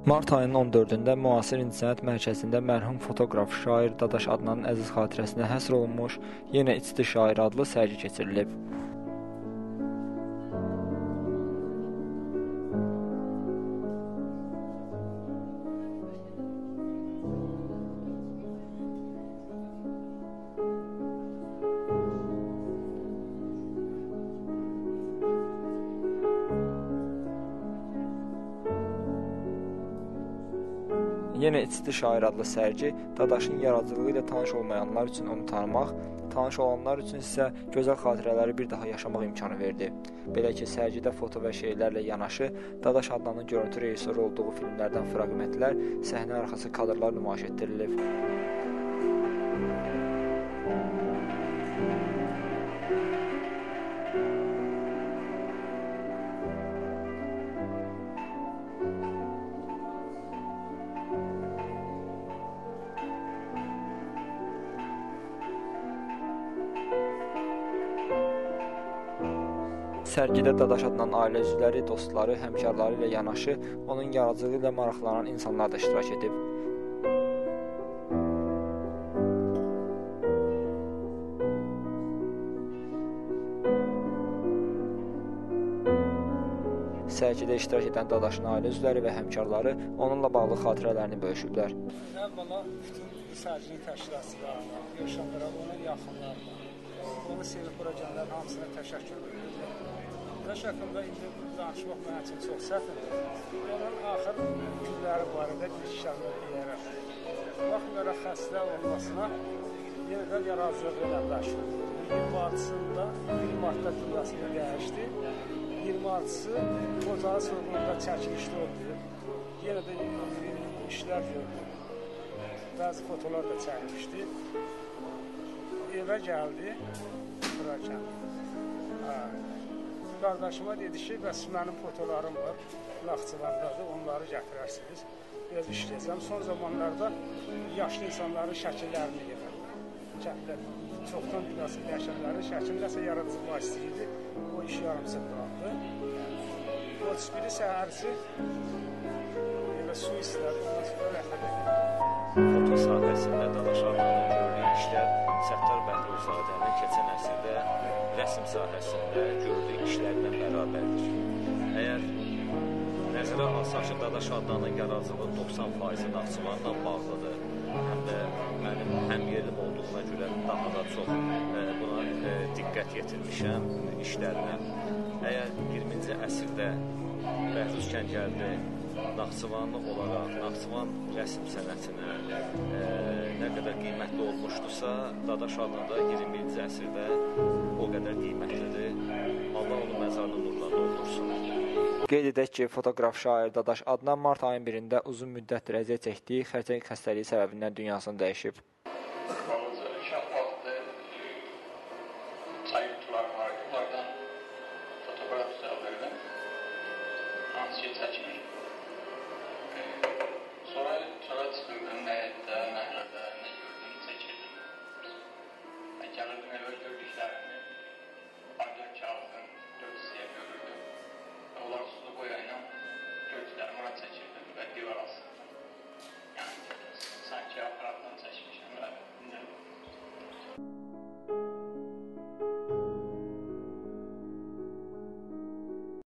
Mart ayının 14-də müasir incəsənət mərkəzində mərhum fotoqraf, şair Dadaş Adnanın əziz xatirəsinə həsr olunmuş Yenə içdi şair adlı sərgi keçirilib. Yenə içdi şair adlı sərgi Dadaşın yaradıcılığı ilə tanış olmayanlar üçün onu tanımaq, tanış olanlar üçün isə gözəl xatirələri bir daha yaşamaq imkanı verdi. Belə ki, sərgidə foto və şeirlərlə yanaşı Dadaş Adnanın görüntü rejissoru olduğu filmlərdən fraqmentlər, səhnə arxası kadrlar nümayiş etdirilib. Sərgidə Dadaş Adnanın ailə üzvləri, dostları, həmkarları ilə yanaşı onun yaradıcılığı ilə maraqlanan insanlar da iştirak edib. Sərgidə iştirak edən Dadaşın ailə üzvləri və həmkarları onunla bağlı xatirələrini bölüşüblər. Əvvəla bütün sərginin təşkilatçılarına, yaşamlara, onun yaxınlarına, onu sevib bura gələn hamısına təşəkkür edirəm. Dadaş haqqında indi danışmaq mənim üçün çox çətindir. Onun axır günləri barədə bir kəlmə deyərəm. Baxmayaraq xəstə olmasına yenə də yaradıcılığı ilə məşğul oldu. 26-sında 1 martda dünyasını dəyişdi. 26-sı Qocalı sorğununda çəkilişdə oldu. Yenə də işlər gördü. Bəzi fotolar da çəkmişdi. Evə gəldi, bura gəldi. Qardaşıma dedi ki, bəs mənim fotolarım var, Naxçıvandadır, onları gətirərsiniz. Biraz işləyəcəm. Son zamanlarda yaşlı insanların şəkillərini yığırlar. Kəndlər, çoxdan dünyasını dəyişənlərin şəkilləsə yaradıcılıq istəyirdi. O işi yarımsız qaldı. 31-i səhərisi evə su istədi, ondan sonra rəhmət edir. Foto sahəsində Dadaş Adnanın gördüyü işlər Səttar Bəhruzadənin keçən əsrdə rəsm sahəsində gördüyü işlərlə bərabərdir. Əgər nəzərə alsaq ki, Dadaş Adnanın yaradıcılığı 90% Naxçıvanla bağlıdır, həm də mənim həm yerim olduğuna görə daha da çox buna diqqət yetirmişəm işlərinə. Əgər 20-ci əsrdə Bəhruz Kəngərli Naxçıvanlı olaraq Naxçıvan rəsm sənətinə nə qədər qiymətli olmuşdursa, Dadaş Adnan da 21-ci əsrdə o qədər qiymətlidir. Allah onun məzarını nurla doldursun. Qeyd edək ki, fotoqraf şair Dadaş Adnan mart ayın 1-də uzun müddətdir əziyyət çəkdiyi xərçəng xəstəliyi səbəbindən dünyasını dəyişib. Sonra çıxdım, həyətdə, nəhrədə,